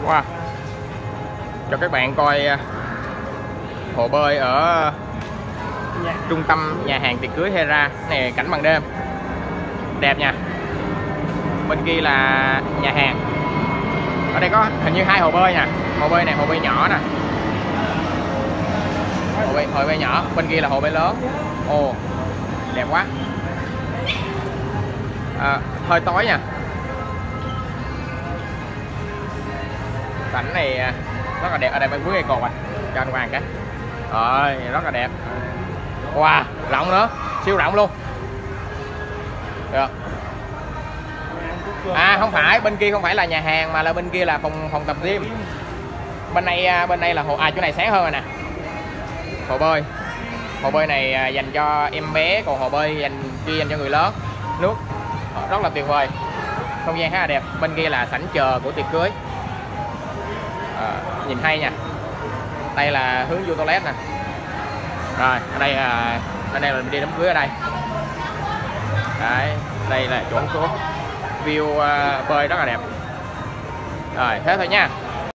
Wow. Cho các bạn coi hồ bơi ở trung tâm nhà hàng tiệc cưới Hera. Này cảnh ban đêm đẹp nha. Bên kia là nhà hàng. Ở đây có hình như 2 hồ bơi nè. Hồ bơi này hồ bơi nhỏ nè. Hồ bơi nhỏ, bên kia là hồ bơi lớn. Ồ, đẹp quá. Hơi tối nha. Cảnh này rất là đẹp. Ở đây mới cuối cây cột cho anh Hoàng cái. Rồi, rất là đẹp. Wow, rộng nữa, siêu rộng luôn. Được. Không phải, bên kia không phải là nhà hàng mà là bên kia là phòng tập gym. Bên này là hồ chỗ này sáng hơn rồi nè. Hồ bơi này dành cho em bé, còn hồ bơi kia dành cho người lớn. Nước rất là tuyệt vời, không gian khá là đẹp. Bên kia là sảnh chờ của tiệc cưới. Nhìn hay nha. Đây là hướng vô toilet nè. Rồi ở đây là mình đi đám cưới ở đây. Đấy, đây là chỗ view bơi rất là đẹp. Rồi thế thôi nha.